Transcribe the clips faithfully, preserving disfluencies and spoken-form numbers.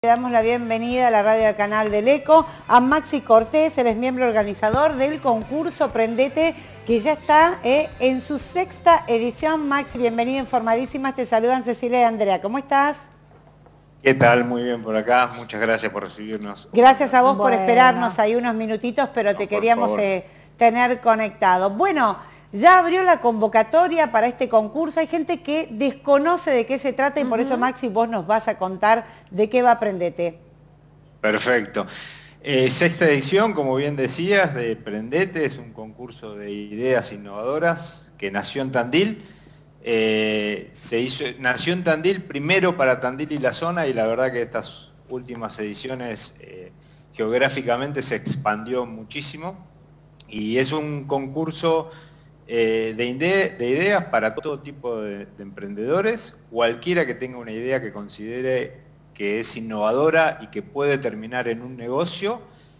Le damos la bienvenida a la radio del canal del Eco a Maxi Cortés, él es miembro organizador del concurso Prendete, que ya está eh, en su sexta edición. Maxi, bienvenido, informadísimas, te saludan Cecilia y Andrea, ¿cómo estás? ¿Qué tal? Muy bien por acá, muchas gracias por recibirnos. Gracias a vos bueno. por esperarnos ahí unos minutitos, pero no, te queríamos eh, tener conectado. Bueno, ya abrió la convocatoria para este concurso, hay gente que desconoce de qué se trata y uh-huh. por eso, Maxi, vos nos vas a contar de qué va Prendete. Perfecto. Eh, sexta edición, como bien decías, de Prendete, es un concurso de ideas innovadoras que nació en Tandil. Eh, se hizo, nació en Tandil primero para Tandil y la zona, y la verdad que estas últimas ediciones eh, geográficamente se expandió muchísimo, y es un concurso eh, de, ide de ideas para todo tipo de, de emprendedores. Cualquiera que tenga una idea que considere que es innovadora y que puede terminar en un negocio,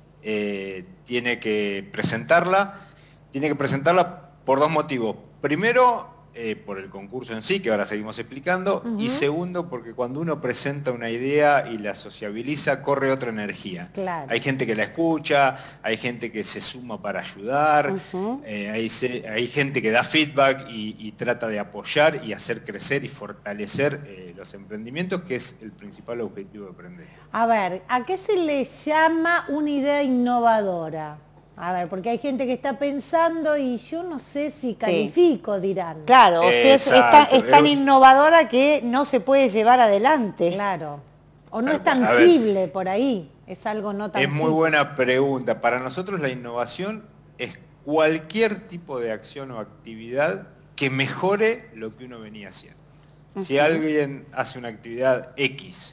eh, tiene que presentarla. Tiene que presentarla por dos motivos. Primero, Eh, por el concurso en sí, que ahora seguimos explicando, uh-huh. y segundo, porque cuando uno presenta una idea y la sociabiliza, corre otra energía. Claro. Hay gente que la escucha, hay gente que se suma para ayudar, uh-huh. eh, hay, se, hay gente que da feedback y, y trata de apoyar y hacer crecer y fortalecer eh, los emprendimientos, que es el principal objetivo de Prendete. A ver, ¿a qué se le llama una idea innovadora? A ver, porque hay gente que está pensando y yo no sé si califico, sí. dirán. Claro, o sea, es, es, tan, es tan innovadora que no se puede llevar adelante. Claro. O no es tangible por ahí, es algo no tangible. Es muy buena pregunta. Para nosotros la innovación es cualquier tipo de acción o actividad que mejore lo que uno venía haciendo. Uh-huh. Si alguien hace una actividad X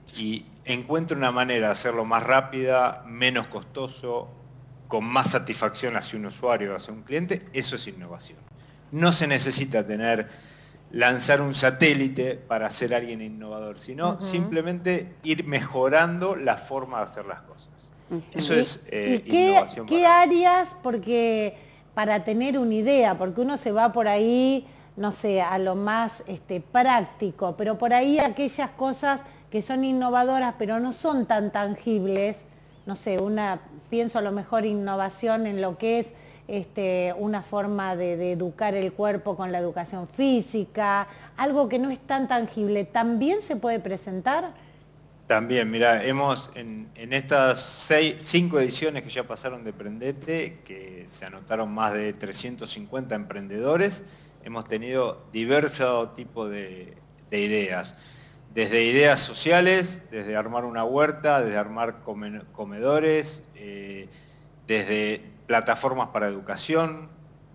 y encuentra una manera de hacerlo más rápida, menos costoso, con más satisfacción hacia un usuario, hacia un cliente, eso es innovación. No se necesita tener, lanzar un satélite para ser alguien innovador, sino uh-huh. simplemente ir mejorando la forma de hacer las cosas. Uh-huh. Eso ¿Y, es eh, ¿y qué, innovación. ¿Qué para áreas? Porque para tener una idea, porque uno se va por ahí, no sé, a lo más este, práctico, pero por ahí aquellas cosas que son innovadoras pero no son tan tangibles, no sé, una, pienso a lo mejor innovación en lo que es este, una forma de, de educar el cuerpo con la educación física, algo que no es tan tangible, ¿también se puede presentar? También, mira, hemos en, en estas seis, cinco ediciones que ya pasaron de Prendete, que se anotaron más de trescientos cincuenta emprendedores, hemos tenido diversos tipos de, de ideas. Desde ideas sociales, desde armar una huerta, desde armar comedores, eh, desde plataformas para educación,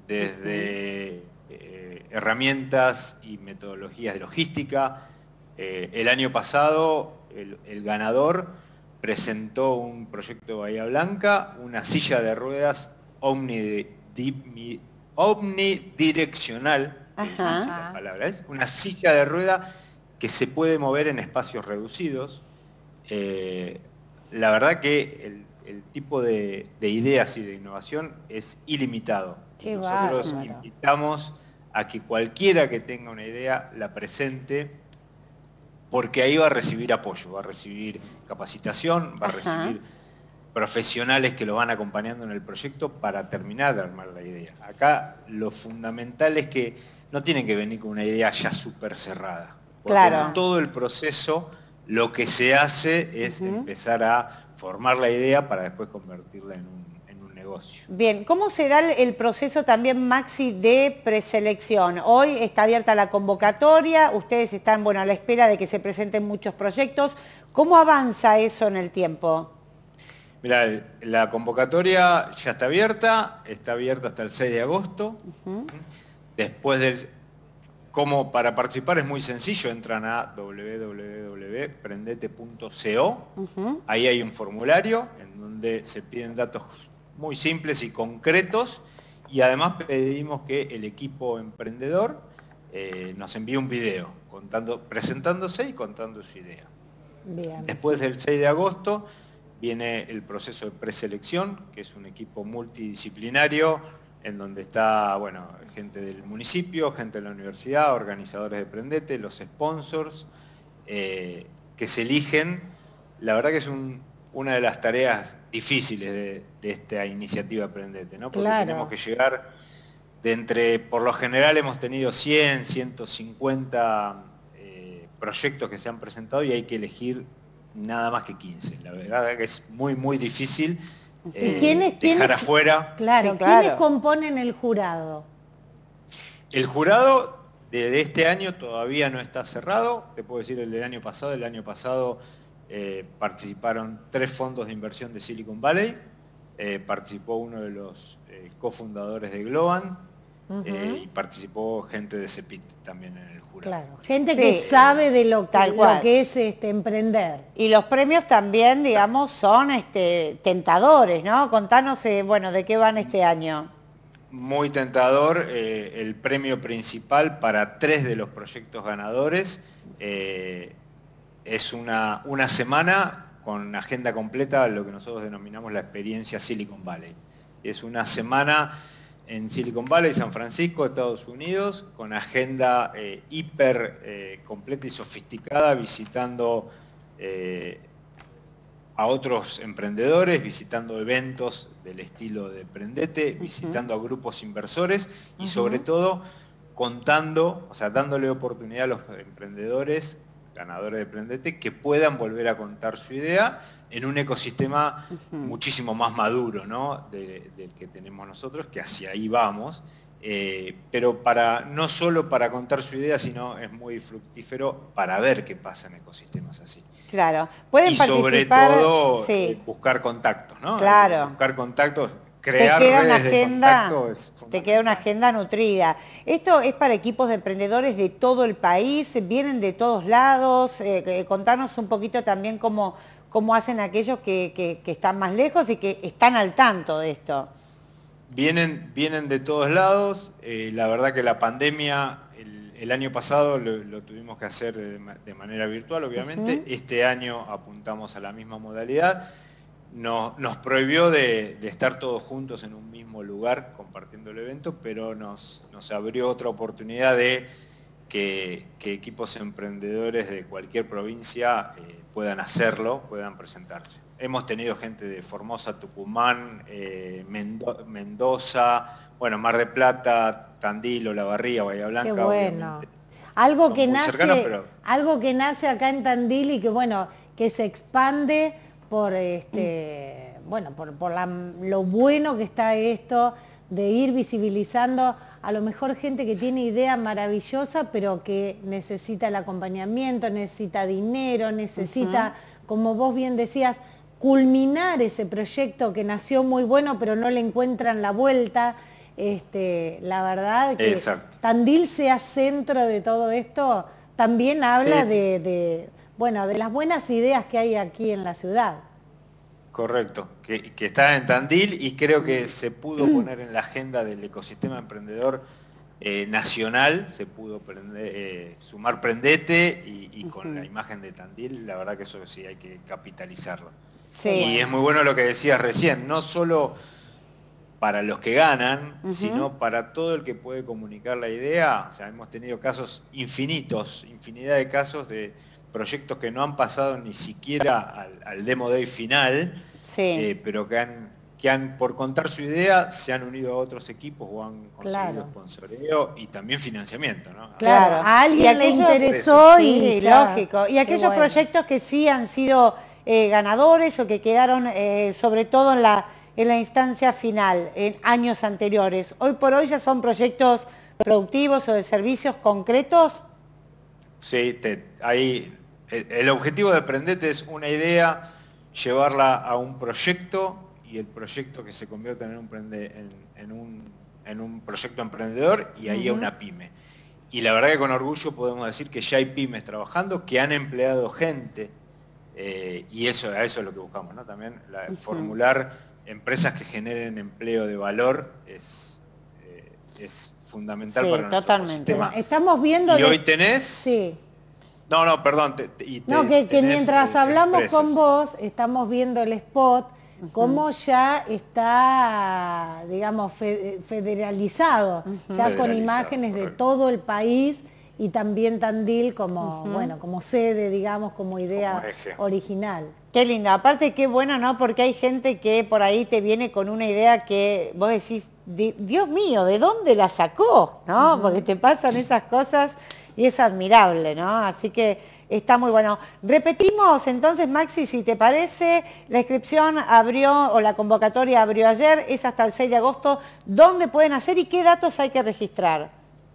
desde eh, herramientas y metodologías de logística. Eh, el año pasado el, el ganador presentó un proyecto de Bahía Blanca, una silla de ruedas omnidi, omnidireccional, Ajá. la palabra es, una silla de ruedas que se puede mover en espacios reducidos. Eh, la verdad que el, el tipo de, de ideas y de innovación es ilimitado. Qué Nosotros bárbaro. invitamos a que cualquiera que tenga una idea la presente, porque ahí va a recibir apoyo, va a recibir capacitación, va a recibir Ajá. profesionales que lo van acompañando en el proyecto para terminar de armar la idea. Acá lo fundamental es que no tienen que venir con una idea ya súper cerrada. Porque claro. en todo el proceso lo que se hace es uh-huh. empezar a formar la idea para después convertirla en un, en un negocio. Bien, ¿cómo se da el proceso también, Maxi, de preselección? Hoy está abierta la convocatoria, ustedes están bueno, a la espera de que se presenten muchos proyectos. ¿Cómo avanza eso en el tiempo? Mira, la convocatoria ya está abierta, está abierta hasta el seis de agosto. Uh-huh. Después del... Como para participar es muy sencillo, entran a w w w punto prendete punto co, uh-huh. ahí hay un formulario en donde se piden datos muy simples y concretos, y además pedimos que el equipo emprendedor eh, nos envíe un video contando, presentándose y contando su idea. Bien. Después del seis de agosto viene el proceso de preselección, que es un equipo multidisciplinario en donde está, bueno, gente del municipio, gente de la universidad, organizadores de Prendete, los sponsors, eh, que se eligen la verdad que es un, una de las tareas difíciles de, de esta iniciativa Prendete, ¿no? Porque Claro. tenemos que llegar de entre, por lo general hemos tenido cien, ciento cincuenta eh, proyectos que se han presentado y hay que elegir nada más que quince. La verdad que es muy, muy difícil eh, ¿Y quiénes, dejar quiénes, afuera. Claro, Sí, claro. ¿quiénes componen el jurado? El jurado de, de este año todavía no está cerrado. Te puedo decir el del año pasado. El año pasado eh, participaron tres fondos de inversión de Silicon Valley. Eh, participó uno de los eh, cofundadores de Globant. Uh-huh. eh, y participó gente de CEPIC también en el jurado. Claro, gente Sí, que sabe de lo que, lo que es este, emprender. Y los premios también, digamos, son este, tentadores, ¿no? Contanos, eh, bueno, ¿de qué van este año? Muy tentador, eh, el premio principal para tres de los proyectos ganadores eh, es una, una semana con agenda completa, lo que nosotros denominamos la experiencia Silicon Valley. Es una semana en Silicon Valley, San Francisco, Estados Unidos, con agenda eh, hiper eh, completa y sofisticada, visitando eh, a otros emprendedores, visitando eventos del estilo de Prendete, uh-huh. visitando a grupos inversores y uh-huh. sobre todo contando, o sea, dándole oportunidad a los emprendedores, ganadores de Prendete, que puedan volver a contar su idea en un ecosistema uh-huh. muchísimo más maduro, ¿no? de, del que tenemos nosotros, que hacia ahí vamos. Eh, pero para, no solo para contar su idea, sino es muy fructífero para ver qué pasa en ecosistemas así. Claro, pueden y participar, sobre todo sí. eh, buscar contactos, ¿no? Claro. Buscar contactos, crear te queda redes una agenda, de contacto es fundamental. Te queda una agenda nutrida. Esto es para equipos de emprendedores de todo el país, vienen de todos lados. Eh, contanos un poquito también cómo, cómo hacen aquellos que, que, que están más lejos y que están al tanto de esto. Vienen, vienen de todos lados. Eh, la verdad que la pandemia, el, el año pasado lo, lo tuvimos que hacer de, de manera virtual, obviamente. Uh-huh. Este año apuntamos a la misma modalidad. No, nos prohibió de, de estar todos juntos en un mismo lugar compartiendo el evento, pero nos, nos abrió otra oportunidad de que, que equipos emprendedores de cualquier provincia eh, puedan hacerlo, puedan presentarse. Hemos tenido gente de Formosa, Tucumán, eh, Mendo Mendoza, bueno, Mar del Plata, Tandil, Olavarría, Bahía Blanca. Qué bueno. Algo que, nace, cercanos, pero... algo que nace acá en Tandil y que, bueno, que se expande por, este, mm. bueno, por, por la, lo bueno que está esto de ir visibilizando a lo mejor gente que tiene idea maravillosa, pero que necesita el acompañamiento, necesita dinero, necesita, uh-huh. como vos bien decías, culminar ese proyecto que nació muy bueno, pero no le encuentran la vuelta. Este, la verdad que Exacto. Tandil sea centro de todo esto, también habla sí. de, de, bueno, de las buenas ideas que hay aquí en la ciudad. Correcto, que, que está en Tandil y creo que se pudo poner en la agenda del ecosistema emprendedor eh, nacional, se pudo prender, eh, sumar Prendete y, y con uh-huh. la imagen de Tandil, la verdad que eso sí hay que capitalizarlo. Sí. Y es muy bueno lo que decías recién, no solo para los que ganan, uh-huh. sino para todo el que puede comunicar la idea. O sea, hemos tenido casos infinitos, infinidad de casos de proyectos que no han pasado ni siquiera al, al Demo Day final, sí. eh, pero que han, que han, por contar su idea, se han unido a otros equipos o han conseguido claro. sponsoreo y también financiamiento, ¿no? Claro, a alguien le interesó y, sí, lógico. Y aquellos bueno. proyectos que sí han sido eh, ganadores o que quedaron eh, sobre todo en la, en la instancia final, en años anteriores, hoy por hoy ya son proyectos productivos o de servicios concretos. Sí, te, ahí... El objetivo de Prendete es una idea, llevarla a un proyecto y el proyecto que se convierta en un, en, en un, en un proyecto emprendedor y ahí uh-huh. a una pyme. Y la verdad que con orgullo podemos decir que ya hay pymes trabajando, que han empleado gente eh, y eso, a eso es lo que buscamos, ¿no? También la, uh-huh. formular empresas que generen empleo de valor es, eh, es fundamental sí, para nuestro totalmente. ecosistema. Estamos viendo... Y de... hoy tenés... Sí. No, no, perdón. Te, te, y te, no, que, que mientras eh, hablamos empresas. con vos, estamos viendo el spot, uh-huh. cómo ya está, digamos, fe, federalizado, uh-huh. ya federalizado, con imágenes correcto. De todo el país y también Tandil como, uh-huh. bueno, como sede, digamos, como idea como original. Qué lindo, aparte qué bueno, ¿no? Porque hay gente que por ahí te viene con una idea que vos decís, Dios mío, ¿de dónde la sacó? ¿No? Uh-huh. Porque te pasan esas cosas y es admirable, ¿no? Así que está muy bueno. Repetimos entonces, Maxi, si te parece, la inscripción abrió, o la convocatoria abrió ayer, es hasta el seis de agosto. ¿Dónde pueden hacer y qué datos hay que registrar?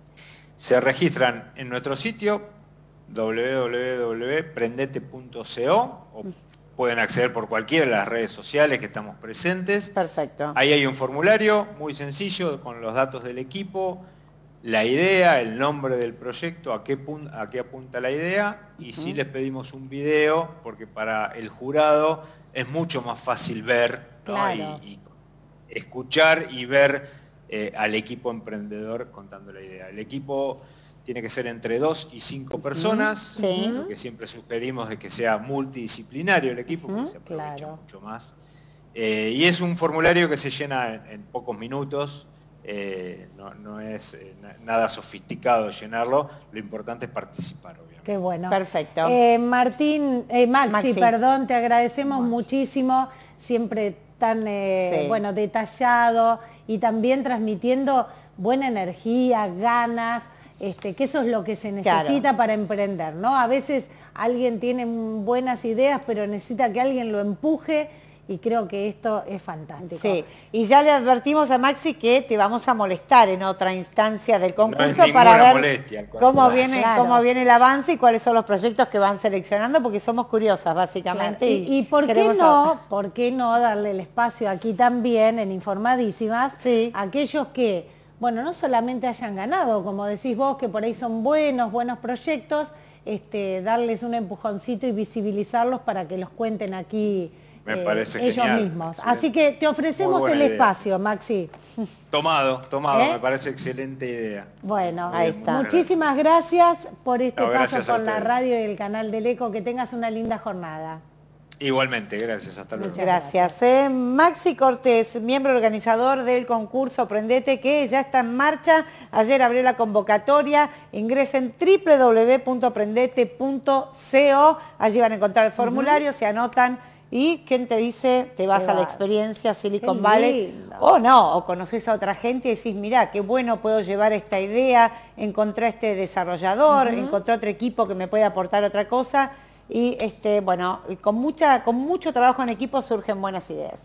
Se registran en nuestro sitio doble u doble u doble u punto prendete punto co o pueden acceder por cualquiera de las redes sociales que estamos presentes. Perfecto. Ahí hay un formulario muy sencillo con los datos del equipo, la idea, el nombre del proyecto, a qué, a qué apunta la idea, y uh-huh. sí les pedimos un video porque para el jurado es mucho más fácil ver, ¿no? Claro. y, y escuchar y ver eh, al equipo emprendedor contando la idea. El equipo tiene que ser entre dos y cinco personas, sí. lo que siempre sugerimos es que sea multidisciplinario el equipo, porque uh-huh. se aprovecha claro. mucho más. Eh, y es un formulario que se llena en, en pocos minutos, eh, no, no es eh, nada sofisticado llenarlo, lo importante es participar, obviamente. Qué bueno. Perfecto. Eh, Martín, eh, Maxi, Maxi, perdón, te agradecemos Maxi. muchísimo, siempre tan eh, sí. bueno, detallado y también transmitiendo buena energía, ganas. Este, que eso es lo que se necesita claro. para emprender, ¿no? A veces alguien tiene buenas ideas, pero necesita que alguien lo empuje y creo que esto es fantástico. Sí, y ya le advertimos a Maxi que te vamos a molestar en otra instancia del concurso no para ver molestia, cómo viene, claro. cómo viene el avance y cuáles son los proyectos que van seleccionando, porque somos curiosas básicamente. Claro. Y, y, y por qué no, a... por qué no darle el espacio aquí también en Informadísimas sí. a aquellos que bueno, no solamente hayan ganado, como decís vos, que por ahí son buenos, buenos proyectos, este, darles un empujoncito y visibilizarlos para que los cuenten aquí Me eh, parece ellos genial, mismos. excelente. Así que te ofrecemos el idea. espacio, Maxi. Tomado, tomado, ¿Eh? me parece excelente idea. Bueno, ahí está. Muchísimas gracias por este no, paso por la ustedes. radio y el canal del Eco. Que tengas una linda jornada. Igualmente, gracias, hasta luego. Muchas Gracias. Eh, Maxi Cortés, miembro organizador del concurso Prendete, que ya está en marcha. Ayer abrió la convocatoria. Ingresen doble u doble u doble u punto prendete punto co. Allí van a encontrar el formulario, uh-huh. se anotan. Y ¿quién te dice? Te vas Qué a la va. experiencia Silicon Qué Valley. lindo. O no, o conoces a otra gente y decís, mirá, qué bueno, puedo llevar esta idea, encontré a este desarrollador, uh-huh. encontré otro equipo que me puede aportar otra cosa. Y este, bueno, con, mucha, con mucho trabajo en equipo surgen buenas ideas.